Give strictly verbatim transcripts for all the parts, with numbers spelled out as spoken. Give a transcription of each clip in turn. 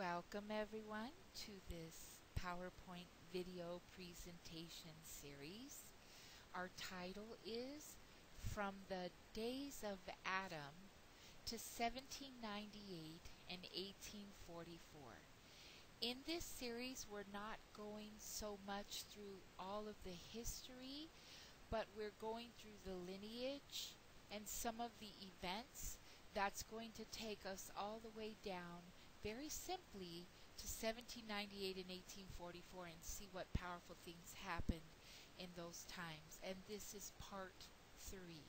Welcome everyone to this PowerPoint video presentation series. Our title is From the Days of Adam to seventeen ninety-eight and eighteen forty-four. In this series, we're not going so much through all of the history, but we're going through the lineage and some of the events that's going to take us all the way down very simply to seventeen ninety-eight and eighteen forty-four and see what powerful things happened in those times. And this is part three.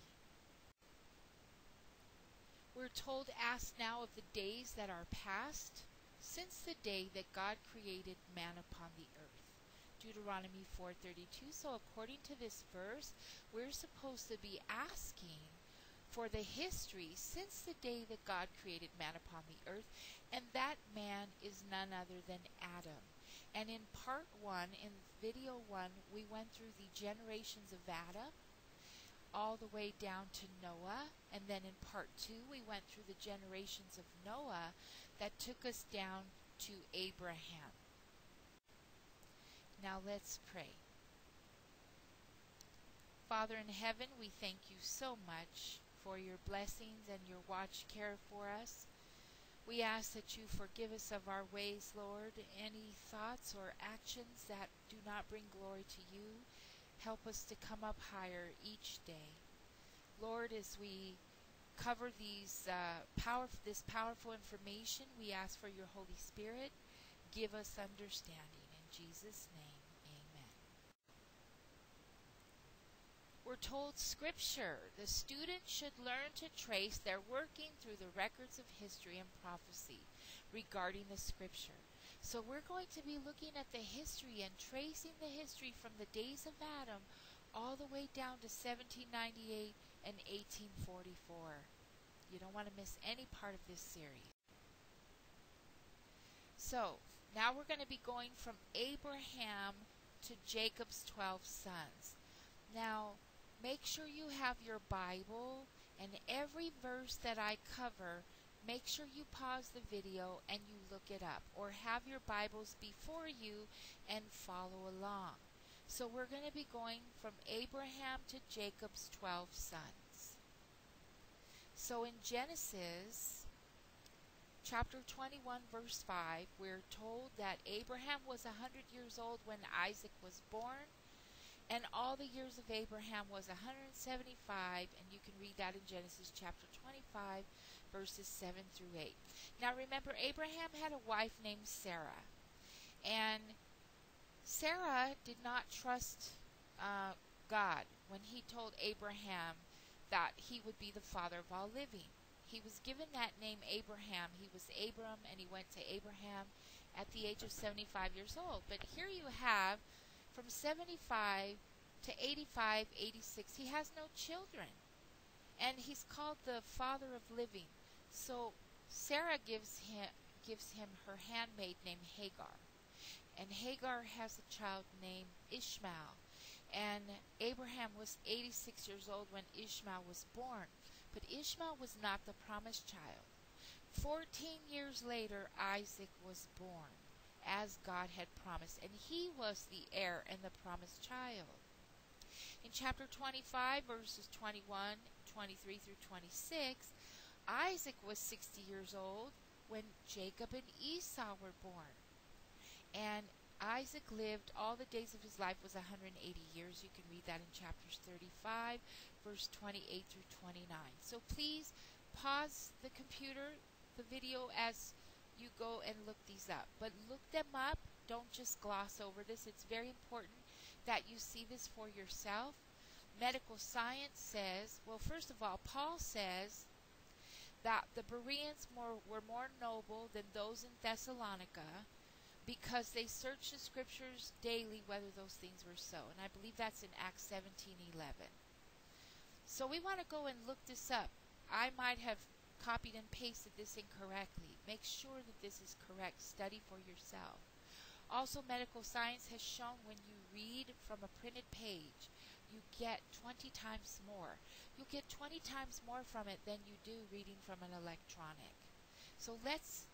We're told, ask now of the days that are past, since the day that God created man upon the earth. Deuteronomy four thirty-two. So according to this verse, we're supposed to be asking for the history since the day that God created man upon the earth, and that man is none other than Adam. And in part one, in video one, we went through the generations of Adam all the way down to Noah, and then in part two, we went through the generations of Noah that took us down to Abraham. Now let's pray. Father in heaven, we thank you so much for your blessings and your watch care for us. We ask that you forgive us of our ways, Lord. Any thoughts or actions that do not bring glory to you, help us to come up higher each day. Lord, as we cover these uh, power, this powerful information, we ask for your Holy Spirit. Give us understanding. In Jesus' name, amen. We're told Scripture, the student should learn to trace their working through the records of history and prophecy regarding the Scripture. So we're going to be looking at the history and tracing the history from the days of Adam all the way down to seventeen ninety-eight and eighteen forty-four. You don't want to miss any part of this series. So now we're going to be going from Abraham to Jacob's twelve sons. Now, make sure you have your Bible, and every verse that I cover, make sure you pause the video and you look it up, or have your Bibles before you and follow along. So we're going to be going from Abraham to Jacob's twelve sons. So in Genesis chapter twenty-one, verse five, we're told that Abraham was one hundred years old when Isaac was born. And all the years of Abraham was one hundred seventy-five, and you can read that in Genesis chapter twenty-five, verses seven through eight. Now remember, Abraham had a wife named Sarah, and Sarah did not trust uh, God when he told Abraham that he would be the father of all living. He was given that name Abraham. He was Abram, and he went to Abraham at the age of seventy-five years old. But here you have from seventy-five to eighty-five, eighty-six, he has no children. And he's called the father of living. So Sarah gives him, gives him her handmaid named Hagar. And Hagar has a child named Ishmael. And Abraham was eighty-six years old when Ishmael was born. But Ishmael was not the promised child. Fourteen years later, Isaac was born, as God had promised, and he was the heir and the promised child. In chapter twenty-five, verses twenty-one, twenty-three through twenty-six, Isaac was sixty years old when Jacob and Esau were born. And Isaac lived, all the days of his life was one hundred eighty years. You can read that in chapters thirty-five, verse twenty-eight through twenty-nine. So please pause the computer, the video, as you go and look these up. But look them up. Don't just gloss over this. It's very important that you see this for yourself. Medical science says, well, first of all, Paul says that the Bereans more, were more noble than those in Thessalonica because they searched the scriptures daily whether those things were so. And I believe that's in Acts seventeen eleven. So we want to go and look this up. I might have copied and pasted this incorrectly. Make sure that this is correct. Study for yourself. Also, medical science has shown when you read from a printed page, you get twenty times more. You get twenty times more from it than you do reading from an electronic. So let's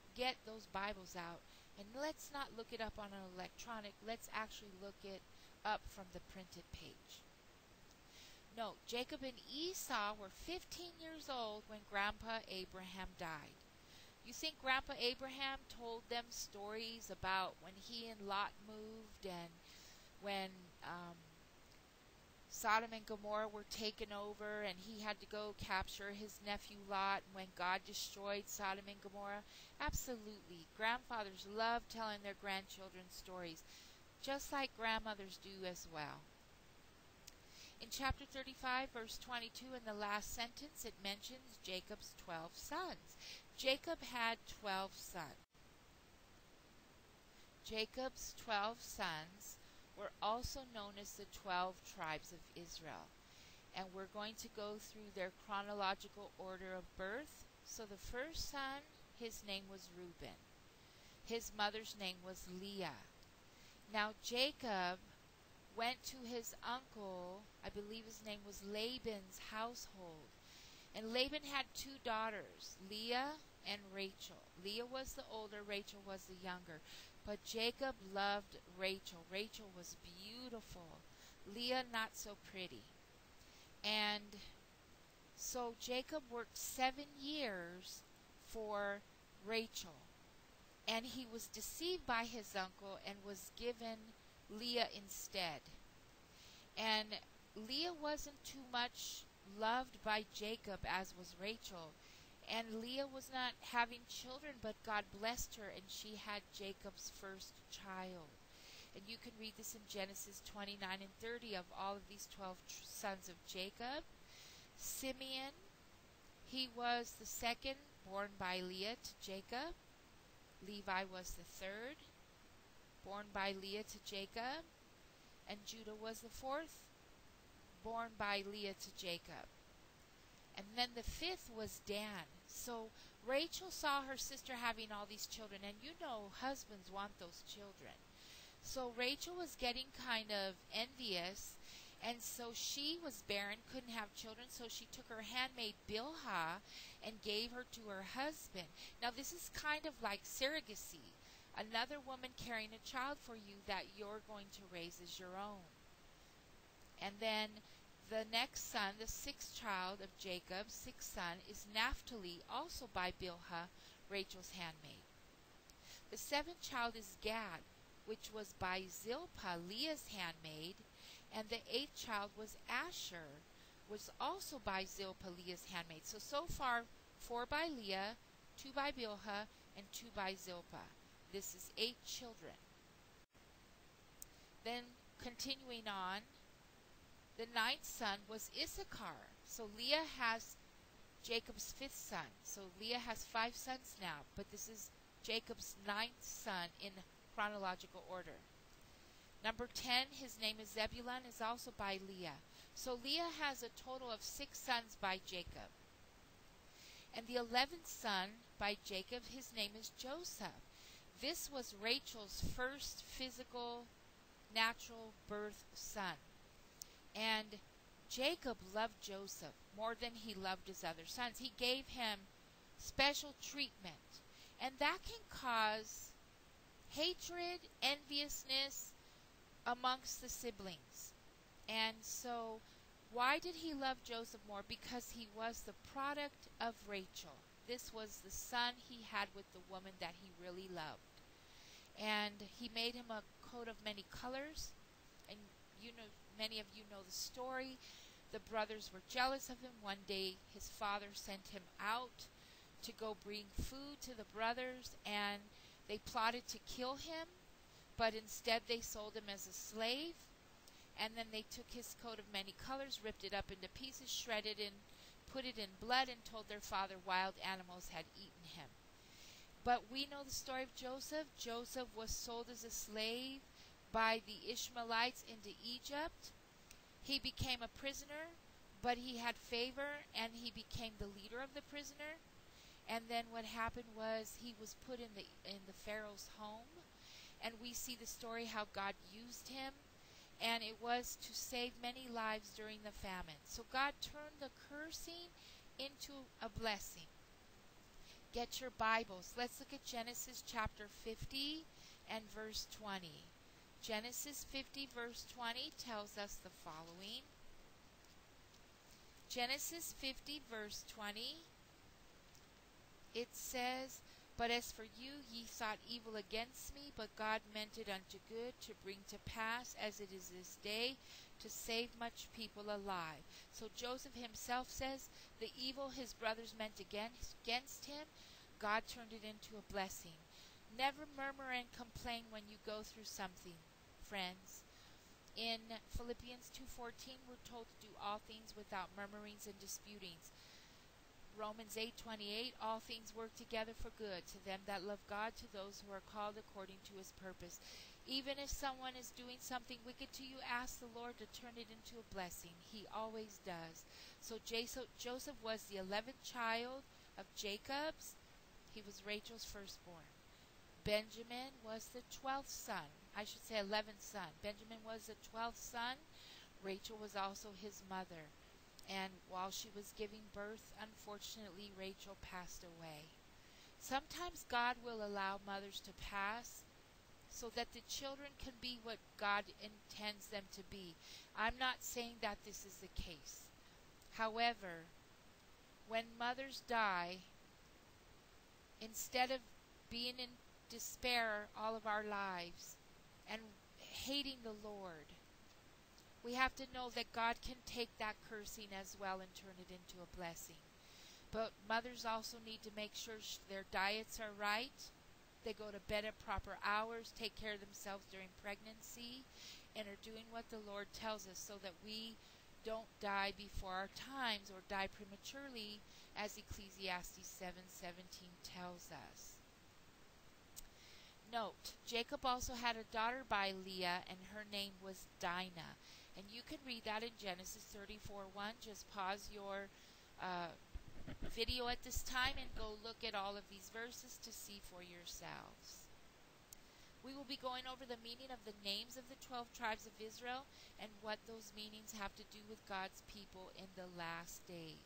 get those Bibles out, and let's not look it up on an electronic. Let's actually look it up from the printed page. No, Jacob and Esau were fifteen years old when Grandpa Abraham died. You think Grandpa Abraham told them stories about when he and Lot moved, and when um, Sodom and Gomorrah were taken over and he had to go capture his nephew Lot, and when God destroyed Sodom and Gomorrah? Absolutely. Grandfathers love telling their grandchildren stories, just like grandmothers do as well. In chapter thirty-five, verse twenty-two, in the last sentence, it mentions Jacob's twelve sons. Jacob had twelve sons. Jacob's twelve sons were also known as the twelve tribes of Israel. And we're going to go through their chronological order of birth. So the first son, his name was Reuben. His mother's name was Leah. Now Jacob went to his uncle, I believe his name was Laban's household. And Laban had two daughters, Leah and Rachel. Leah was the older, Rachel was the younger. But Jacob loved Rachel. Rachel was beautiful. Leah not so pretty. And so Jacob worked seven years for Rachel. And he was deceived by his uncle and was given Leah instead. And Leah wasn't too much loved by Jacob as was Rachel. And Leah was not having children, but God blessed her, and she had Jacob's first child. And you can read this in Genesis twenty-nine and thirty of all of these twelve tr- sons of Jacob. Simeon, he was the second, born by Leah to Jacob. Levi was the third, born by Leah to Jacob. And Judah was the fourth, born by Leah to Jacob. And then the fifth was Dan. So Rachel saw her sister having all these children, and you know husbands want those children. So Rachel was getting kind of envious, and so she was barren, couldn't have children, so she took her handmaid Bilhah and gave her to her husband. Now this is kind of like surrogacy, another woman carrying a child for you that you're going to raise as your own. And then the next son, the sixth child of Jacob, sixth son, is Naphtali, also by Bilhah, Rachel's handmaid. The seventh child is Gad, which was by Zilpah, Leah's handmaid. And the eighth child was Asher, was also by Zilpah, Leah's handmaid. So, so far, four by Leah, two by Bilhah, and two by Zilpah. This is eight children. Then, continuing on, the ninth son was Issachar. So Leah has Jacob's fifth son. So Leah has five sons now, but this is Jacob's ninth son in chronological order. Number ten, his name is Zebulun, is also by Leah. So Leah has a total of six sons by Jacob. And the eleventh son by Jacob, his name is Joseph. This was Rachel's first physical, natural birth son. And Jacob loved Joseph more than he loved his other sons. He gave him special treatment. And that can cause hatred, enviousness amongst the siblings. And so, why did he love Joseph more? Because he was the product of Rachel. This was the son he had with the woman that he really loved. And he made him a coat of many colors. And you know, many of you know the story. The brothers were jealous of him. One day his father sent him out to go bring food to the brothers, and they plotted to kill him, but instead they sold him as a slave. And then they took his coat of many colors, ripped it up into pieces, shredded and put it in blood, and told their father wild animals had eaten him. But we know the story of Joseph. Joseph was sold as a slave by the Ishmaelites into Egypt. He became a prisoner, but he had favor, and he became the leader of the prisoner. And then what happened was he was put in the in the Pharaoh's home, and we see the story how God used him, and it was to save many lives during the famine. So God turned the cursing into a blessing. get your Bibles. Let's look at Genesis chapter fifty and verse twenty. Genesis fifty verse twenty tells us the following. Genesis fifty verse twenty, it says, "But as for you, ye thought evil against me, but God meant it unto good, to bring to pass, as it is this day, to save much people alive." So Joseph himself says, the evil his brothers meant against, against him, God turned it into a blessing. Never murmur and complain when you go through something, friends. In Philippians two fourteen, we're told to do all things without murmurings and disputings. Romans eight twenty-eight, all things work together for good to them that love God, to those who are called according to his purpose. Even if someone is doing something wicked to you, ask the Lord to turn it into a blessing. He always does. So Joseph was the eleventh child of Jacob's. He was Rachel's firstborn. Benjamin was the twelfth son. I should say eleventh son. Benjamin was the twelfth son. Rachel was also his mother. And while she was giving birth, unfortunately, Rachel passed away. Sometimes God will allow mothers to pass so that the children can be what God intends them to be. I'm not saying that this is the case. However, when mothers die, instead of being in despair all of our lives and hating the Lord, we have to know that God can take that cursing as well and turn it into a blessing. But mothers also need to make sure their diets are right, they go to bed at proper hours, take care of themselves during pregnancy, and are doing what the Lord tells us so that we don't die before our times or die prematurely, as Ecclesiastes seven seventeen tells us. Note, Jacob also had a daughter by Leah, and her name was Dinah. And you can read that in Genesis thirty-four one. Just pause your uh, video at this time and go look at all of these verses to see for yourselves. We will be going over the meaning of the names of the twelve tribes of Israel and what those meanings have to do with God's people in the last days.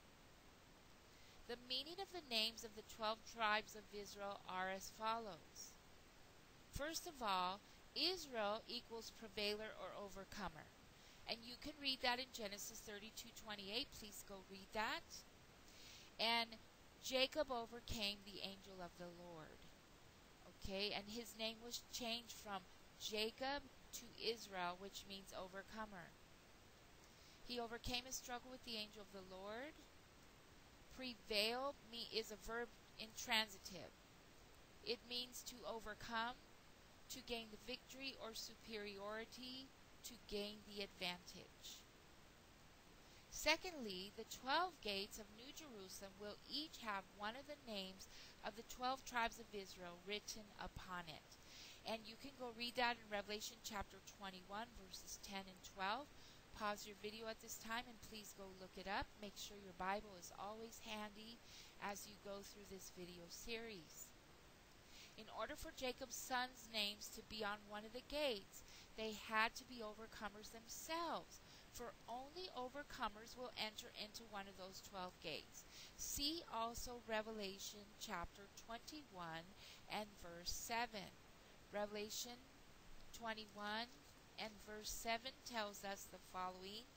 The meaning of the names of the twelve tribes of Israel are as follows. First of all, Israel equals prevailer or overcomer. And you can read that in Genesis thirty-two twenty-eight. Please go read that. And Jacob overcame the angel of the Lord. Okay, and his name was changed from Jacob to Israel, which means overcomer. He overcame his struggle with the angel of the Lord. Prevail me is a verb intransitive. It means to overcome, to gain the victory or superiority, to gain the advantage. Secondly, the twelve gates of New Jerusalem will each have one of the names of the twelve tribes of Israel written upon it. And you can go read that in Revelation chapter twenty-one, verses ten and twelve. Pause your video at this time and please go look it up. Make sure your Bible is always handy as you go through this video series. In order for Jacob's sons' names to be on one of the gates, they had to be overcomers themselves, for only overcomers will enter into one of those twelve gates. See also Revelation chapter twenty-one and verse seven. Revelation twenty-one and verse seven tells us the following.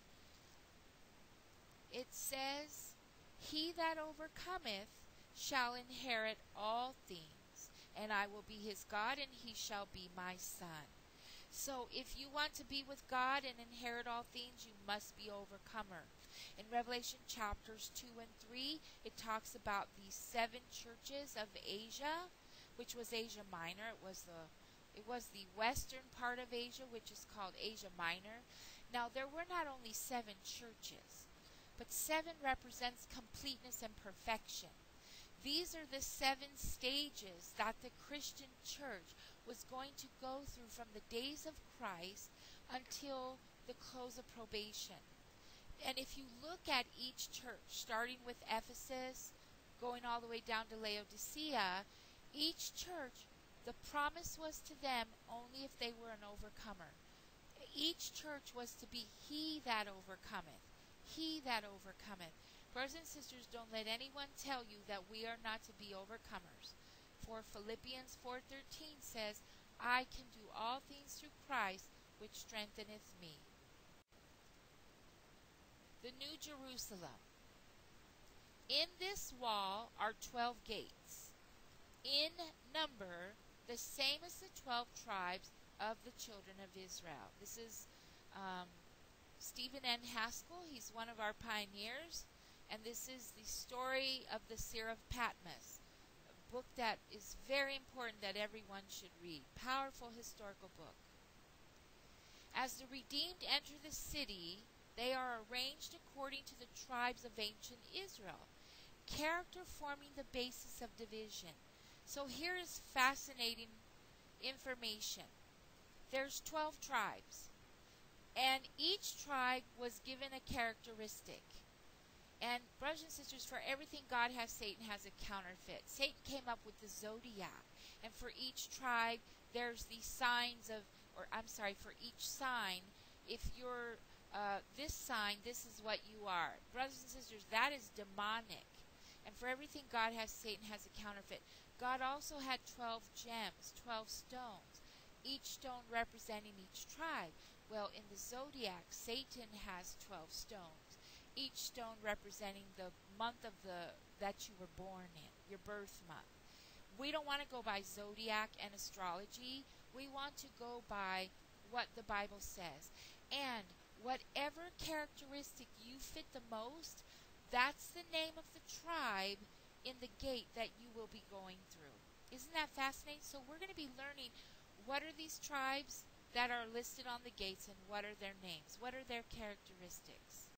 It says, "He that overcometh shall inherit all things, and I will be his God, and he shall be my son." So if you want to be with God and inherit all things, you must be overcomer. In Revelation chapters two and three, it talks about the seven churches of Asia, which was Asia Minor. It was the it was the western part of Asia, which is called Asia Minor. Now, there were not only seven churches, but seven represents completeness and perfection. These are the seven stages that the Christian church was going to go through from the days of Christ until the close of probation. And if you look at each church, starting with Ephesus, going all the way down to Laodicea, each church, the promise was to them only if they were an overcomer. Each church was to be he that overcometh, he that overcometh. Brothers and sisters, don't let anyone tell you that we are not to be overcomers. For Philippians four thirteen says, I can do all things through Christ, which strengtheneth me. The New Jerusalem. In this wall are twelve gates, in number the same as the twelve tribes of the children of Israel. This is um, Stephen N. Haskell. He's one of our pioneers. And this is the story of the Seer of Patmos, a book that is very important that everyone should read. Powerful historical book. As the redeemed enter the city, they are arranged according to the tribes of ancient Israel, character forming the basis of division. So here is fascinating information. There's twelve tribes, and each tribe was given a characteristic. And brothers and sisters, for everything God has, Satan has a counterfeit. Satan came up with the zodiac. And for each tribe, there's the signs of, or I'm sorry, for each sign, if you're uh, this sign, this is what you are. Brothers and sisters, that is demonic. And for everything God has, Satan has a counterfeit. God also had twelve gems, twelve stones, each stone representing each tribe. Well, in the zodiac, Satan has twelve stones, each stone representing the month of the that you were born in, your birth month. We don't want to go by zodiac and astrology. We want to go by what the Bible says. And whatever characteristic you fit the most, that's the name of the tribe in the gate that you will be going through. Isn't that fascinating? So we're going to be learning what are these tribes that are listed on the gates and what are their names? What are their characteristics?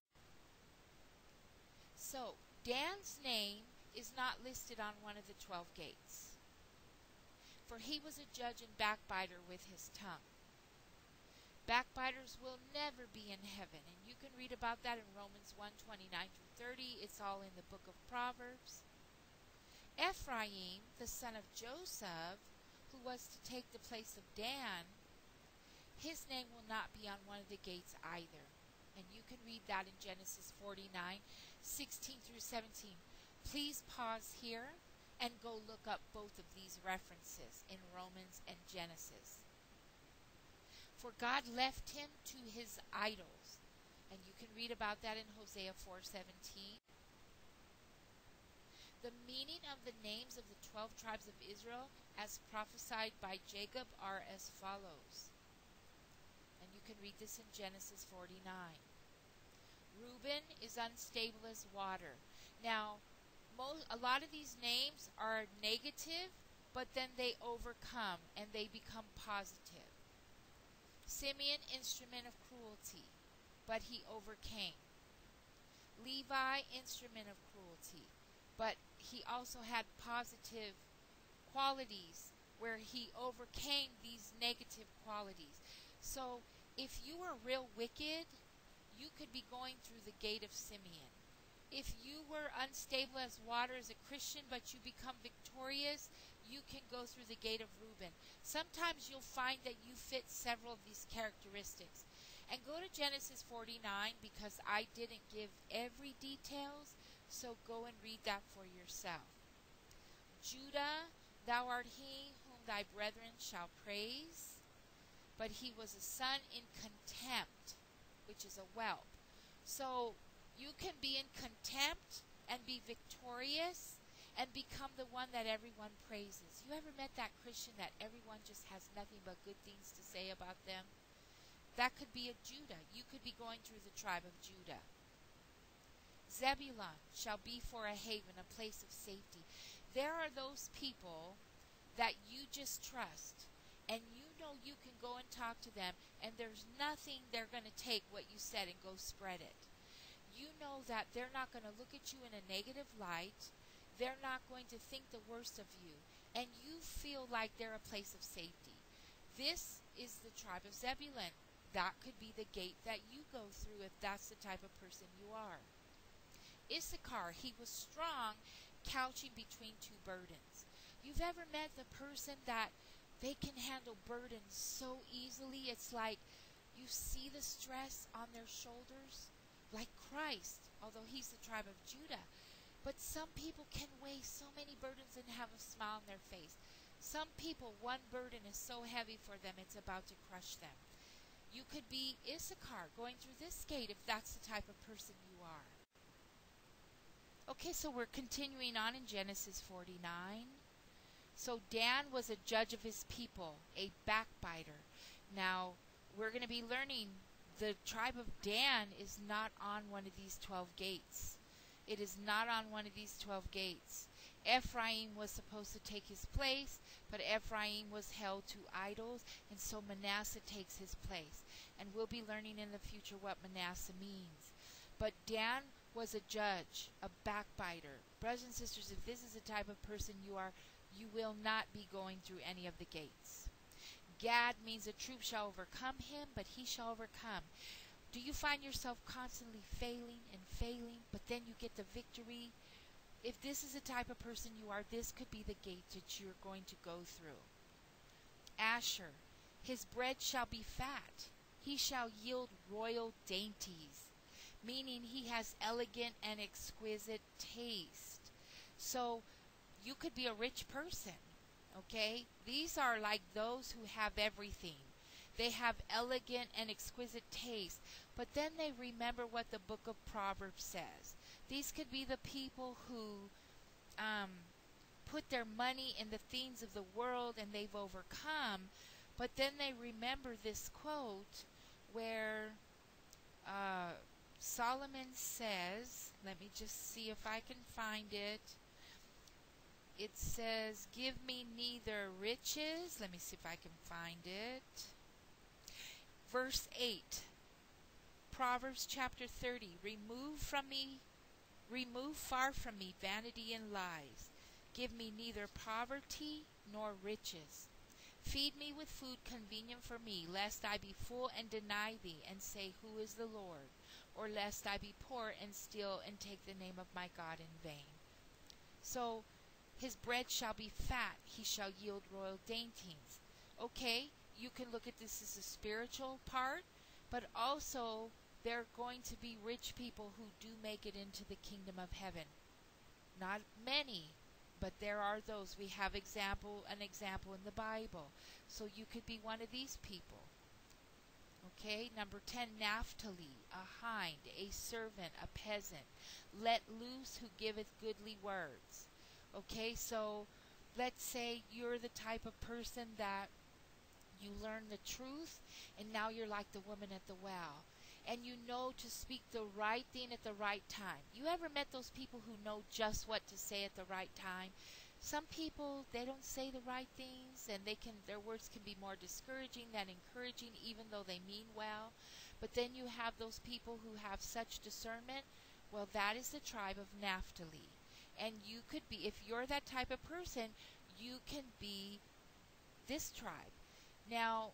So, Dan's name is not listed on one of the twelve gates, for he was a judge and backbiter with his tongue. Backbiters will never be in heaven, and you can read about that in Romans one twenty-nine through thirty. It's all in the book of Proverbs. Ephraim, the son of Joseph, who was to take the place of Dan, his name will not be on one of the gates either. And you can read that in Genesis forty-nine, sixteen through seventeen. Please pause here and go look up both of these references in Romans and Genesis. For God left him to his idols. And you can read about that in Hosea four seventeen. The meaning of the names of the twelve tribes of Israel as prophesied by Jacob are as follows. And you can read this in Genesis forty-nine. Reuben is unstable as water. Now, most, a lot of these names are negative, but then they overcome and they become positive. Simeon, instrument of cruelty, but he overcame. Levi, instrument of cruelty, but he also had positive qualities where he overcame these negative qualities. So if you were real wicked, you could be going through the gate of Simeon. If you were unstable as water as a Christian, but you become victorious, you can go through the gate of Reuben. Sometimes you'll find that you fit several of these characteristics. And go to Genesis forty-nine, because I didn't give every details, so go and read that for yourself. Judah, thou art he whom thy brethren shall praise, but he was a son in contempt, which is a whelp. So you can be in contempt and be victorious and become the one that everyone praises. You ever met that Christian that everyone just has nothing but good things to say about them? That could be a Judah. You could be going through the tribe of Judah. Zebulun shall be for a haven, a place of safety. There are those people that you just trust, and you know you can go and talk to them, and there's nothing they're going to take what you said and go spread it. You know that they're not going to look at you in a negative light. They're not going to think the worst of you, and you feel like they're a place of safety. This is the tribe of Zebulun. That could be the gate that you go through if that's the type of person you are. Issachar, he was strong, couching between two burdens. You've ever met the person that they can handle burdens so easily? It's like you see the stress on their shoulders. like Christ, although he's the tribe of Judah. But some people can weigh so many burdens and have a smile on their face. Some people, one burden is so heavy for them, it's about to crush them. You could be Issachar, going through this gate, if that's the type of person you are. Okay, so we're continuing on in Genesis forty-nine. So Dan was a judge of his people, a backbiter. Now, we're going to be learning the tribe of Dan is not on one of these twelve gates. It is not on one of these twelve gates. Ephraim was supposed to take his place, but Ephraim was held to idols, and so Manasseh takes his place. And we'll be learning in the future what Manasseh means. But Dan was a judge, a backbiter. Brothers and sisters, if this is the type of person you are, you will not be going through any of the gates. Gad means a troop shall overcome him, but he shall overcome. Do you find yourself constantly failing and failing, but then you get the victory? If this is the type of person you are, this could be the gate that you're going to go through. Asher, his bread shall be fat. He shall yield royal dainties, meaning he has elegant and exquisite taste. So you could be a rich person, okay? These are like those who have everything. They have elegant and exquisite taste, but then they remember what the book of Proverbs says. These could be the people who um, put their money in the things of the world and they've overcome, but then they remember this quote where uh, Solomon says, let me just see if I can find it. It says, give me neither riches. Let me see if I can find it. Verse eight, Proverbs chapter thirty, remove from me, remove far from me vanity and lies. Give me neither poverty nor riches. Feed me with food convenient for me, lest I be full and deny thee, and say, who is the Lord? Or lest I be poor and steal and take the name of my God in vain. So, his bread shall be fat, he shall yield royal dainties. Okay, you can look at this as a spiritual part, but also there are going to be rich people who do make it into the kingdom of heaven. Not many, but there are those. We have example an example in the Bible. So you could be one of these people. Okay, number ten, Naphtali, a hind, a servant, a peasant, let loose who giveth goodly words. Okay, so let's say you're the type of person that you learn the truth, and now you're like the woman at the well, and you know to speak the right thing at the right time. You ever met those people who know just what to say at the right time? Some people, they don't say the right things, and they can their words can be more discouraging than encouraging, even though they mean well. But then you have those people who have such discernment. Well, that is the tribe of Naphtali. And you could be, if you're that type of person, you can be this tribe. Now,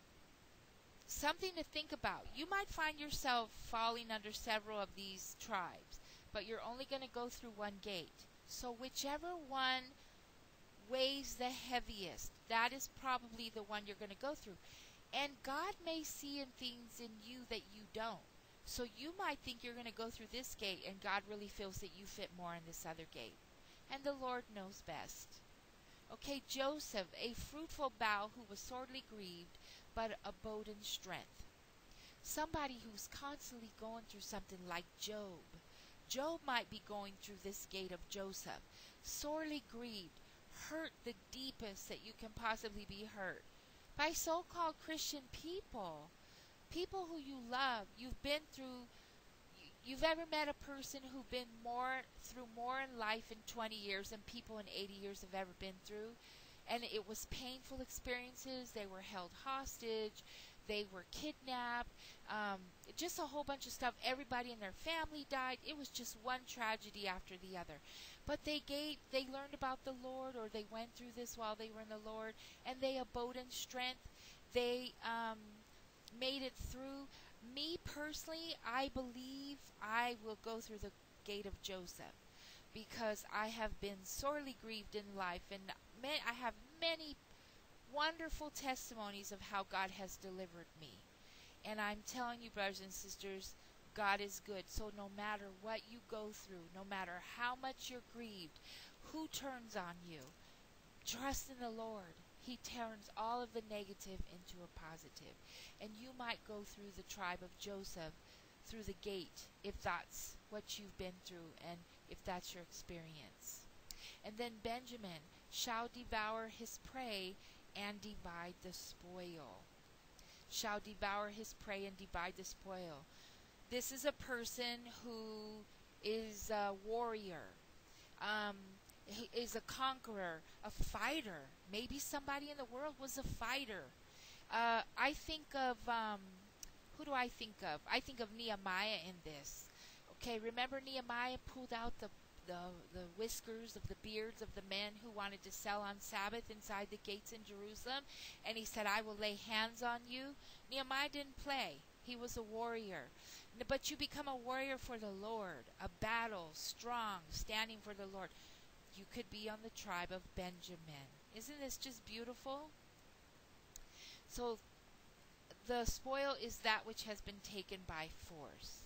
something to think about. You might find yourself falling under several of these tribes, but you're only going to go through one gate. So whichever one weighs the heaviest, that is probably the one you're going to go through. And God may see in things in you that you don't. So you might think you're going to go through this gate, and God really feels that you fit more in this other gate. And the Lord knows best. Okay, Joseph, a fruitful bough who was sorely grieved, but abode in strength. Somebody who's constantly going through something like Job. Job might be going through this gate of Joseph. Sorely grieved, hurt the deepest that you can possibly be hurt by so-called Christian people. People who you love. You've been through, you've ever met a person who's been more through more in life in twenty years than people in eighty years have ever been through? And it was painful experiences. They were held hostage. They were kidnapped. Um, just a whole bunch of stuff. Everybody in their family died. It was just one tragedy after the other. But they gave, they learned about the Lord, or they went through this while they were in the Lord, and they abode in strength. They um, made it through. Me personally, I believe I will go through the gate of Joseph, because I have been sorely grieved in life, and I have many wonderful testimonies of how God has delivered me. And I'm telling you, brothers and sisters, God is good. So no matter what you go through, no matter how much you're grieved, who turns on you? Trust in the Lord. He turns all of the negative into a positive. And you might go through the tribe of Joseph, through the gate, if that's what you've been through and if that's your experience. And then Benjamin shall devour his prey and divide the spoil. Shall devour his prey and divide the spoil. This is a person who is a warrior, um, is a conqueror, a fighter. Maybe somebody in the world was a fighter. Uh, I think of, um, who do I think of? I think of Nehemiah in this. Okay, remember Nehemiah pulled out the The, the whiskers of the beards of the men who wanted to sell on Sabbath inside the gates in Jerusalem, and he said, I will lay hands on you. Nehemiah didn't play. He was a warrior. But you become a warrior for the Lord, a battle, strong, standing for the Lord. You could be on the tribe of Benjamin. Isn't this just beautiful? So the spoil is that which has been taken by force.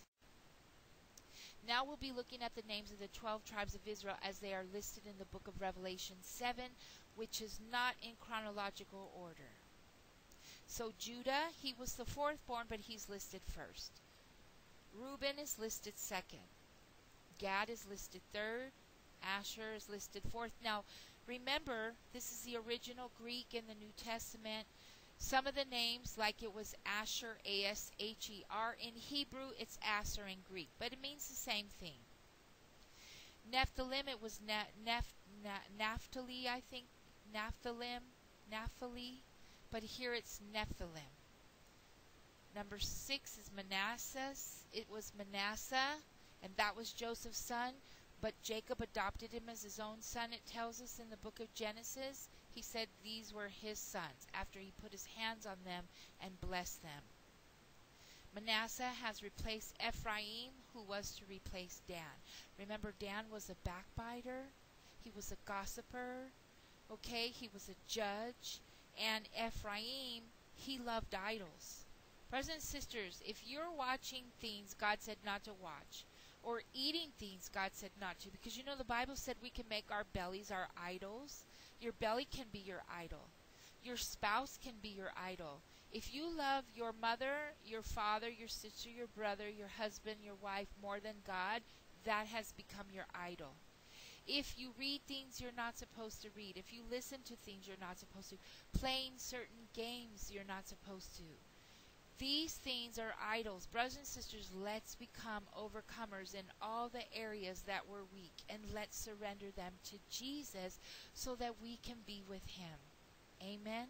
Now we'll be looking at the names of the twelve tribes of Israel as they are listed in the book of Revelation seven, which is not in chronological order. So Judah, he was the fourth born, but he's listed first. Reuben is listed second. Gad is listed third. Asher is listed fourth. Now, remember, this is the original Greek in the New Testament. Some of the names, like it was Asher, A S H E R. In Hebrew, it's Asher in Greek, but it means the same thing. Nephthalim, it was na- Neph- na- Naphtali, I think. Naphthalim, Naphtali, but here it's Nephthalim. Number six is Manasseh. It was Manasseh, and that was Joseph's son, but Jacob adopted him as his own son, it tells us in the book of Genesis. He said these were his sons after he put his hands on them and blessed them. Manasseh has replaced Ephraim, who was to replace Dan. Remember, Dan was a backbiter. He was a gossiper. Okay, he was a judge. And Ephraim, he loved idols. Brothers and sisters, if you're watching things God said not to watch, or eating things God said not to, because you know the Bible said we can make our bellies our idols. Your belly can be your idol. Your spouse can be your idol. If you love your mother, your father, your sister, your brother, your husband, your wife more than God, that has become your idol. If you read things you're not supposed to read, if you listen to things you're not supposed to, playing certain games you're not supposed to, these things are idols. Brothers and sisters, let's become overcomers in all the areas that we're weak, and let's surrender them to Jesus so that we can be with him. Amen?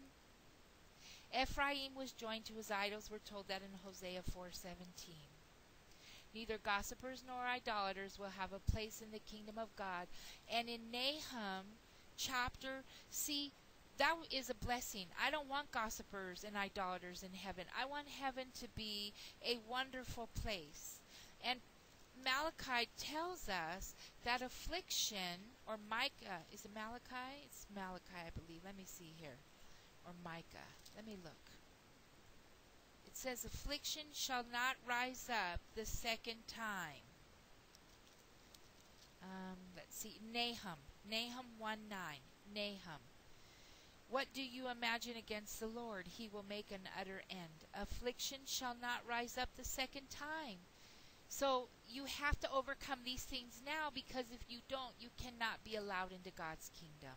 Ephraim was joined to his idols. We're told that in Hosea four seventeen. Neither gossipers nor idolaters will have a place in the kingdom of God. And in Nahum chapter, see, that is a blessing. I don't want gossipers and idolaters in heaven. I want heaven to be a wonderful place. And Malachi tells us that affliction, or Micah, is it Malachi? It's Malachi, I believe. Let me see here. Or Micah. Let me look. It says, affliction shall not rise up the second time. Um, let's see. Nahum. Nahum one nine. Nahum. What do you imagine against the Lord? He will make an utter end. Affliction shall not rise up the second time. So you have to overcome these things now, because if you don't, you cannot be allowed into God's kingdom.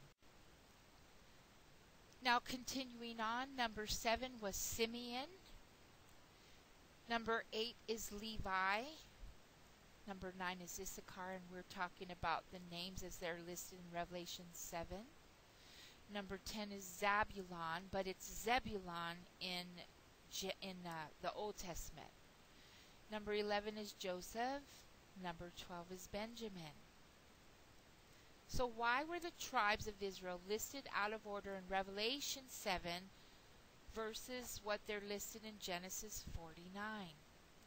Now continuing on, number seven was Simeon. Number eight is Levi. Number nine is Issachar, and we're talking about the names as they're listed in Revelation seven. Number ten is Zabulon, but it's Zebulon in in uh, the Old Testament. Number eleven is Joseph. Number twelve is Benjamin. So why were the tribes of Israel listed out of order in Revelation seven versus what they're listed in Genesis forty-nine?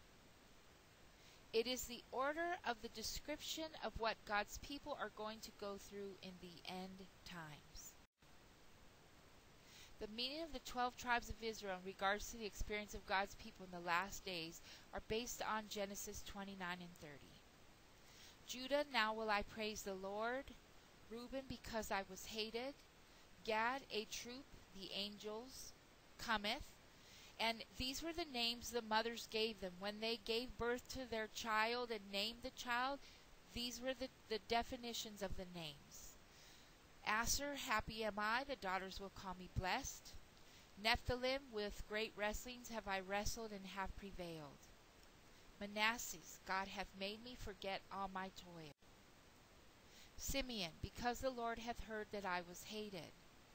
It is the order of the description of what God's people are going to go through in the end times. The meaning of the twelve tribes of Israel in regards to the experience of God's people in the last days are based on Genesis twenty-nine and thirty. Judah, now will I praise the Lord. Reuben, because I was hated. Gad, a troop, the angels, cometh. And these were the names the mothers gave them. When they gave birth to their child and named the child, these were the, the definitions of the names. Aser, happy am I, the daughters will call me blessed. Nephthalim, with great wrestlings have I wrestled and have prevailed. Manasseh, God hath made me forget all my toil. Simeon, because the Lord hath heard that I was hated.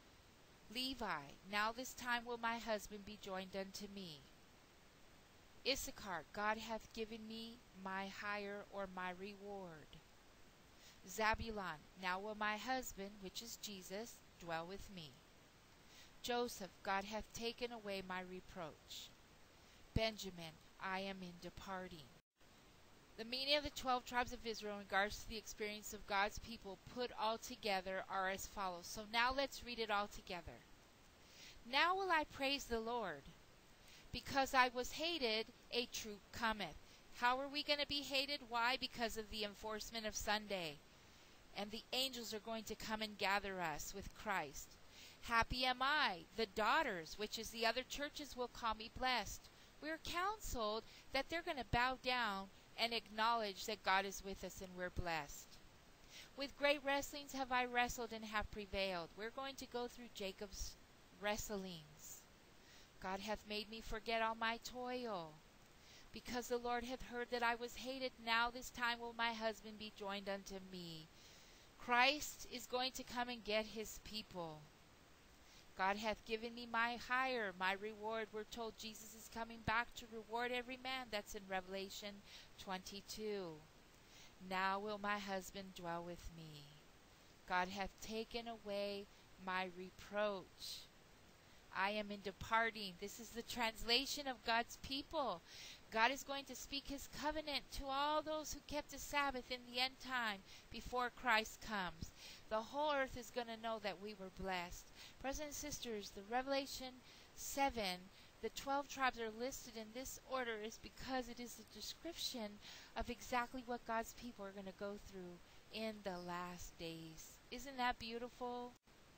Levi, now this time will my husband be joined unto me. Issachar, God hath given me my hire or my reward. Zabulon, now will my husband, which is Jesus, dwell with me. Joseph, God hath taken away my reproach. Benjamin, I am in departing. The meaning of the twelve tribes of Israel in regards to the experience of God's people put all together are as follows. So now let's read it all together. Now will I praise the Lord. Because I was hated, a troop cometh. How are we going to be hated? Why? Because of the enforcement of Sunday. And the angels are going to come and gather us with Christ. Happy am I, the daughters, which is the other churches, will call me blessed. We're counseled that they're going to bow down and acknowledge that God is with us and we're blessed. With great wrestlings have I wrestled and have prevailed. We're going to go through Jacob's wrestlings. God hath made me forget all my toil. Because the Lord hath heard that I was hated, now this time will my husband be joined unto me. Christ is going to come and get his people. God hath given me my hire, my reward. We're told Jesus is coming back to reward every man. That's in Revelation twenty-two. Now will my husband dwell with me. God hath taken away my reproach. I am in departing. This is the translation of God's people. God is going to speak his covenant to all those who kept the Sabbath in the end time before Christ comes. The whole earth is going to know that we were blessed. Brothers and sisters, the Revelation seven, the twelve tribes are listed in this order is because it is a description of exactly what God's people are going to go through in the last days. Isn't that beautiful?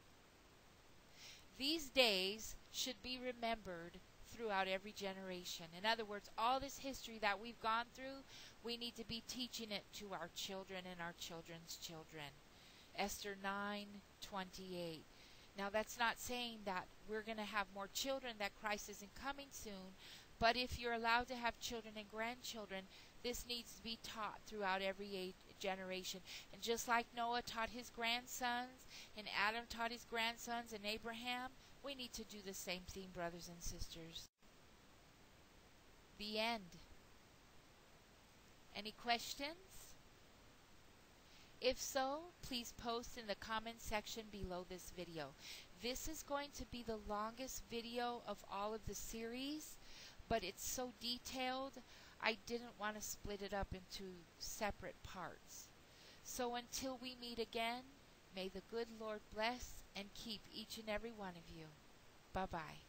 These days should be remembered throughout every generation. In other words, all this history that we've gone through, we need to be teaching it to our children and our children's children. Esther nine twenty-eight. Now that's not saying that we're going to have more children, that Christ isn't coming soon, but if you're allowed to have children and grandchildren, this needs to be taught throughout every age, generation. And just like Noah taught his grandsons, and Adam taught his grandsons, and Abraham, we need to do the same thing, brothers and sisters. The end. Any questions? If so, please post in the comment section below this video. This is going to be the longest video of all of the series, but it's so detailed, I didn't want to split it up into separate parts. So until we meet again, may the good Lord bless and keep each and every one of you. Bye-bye.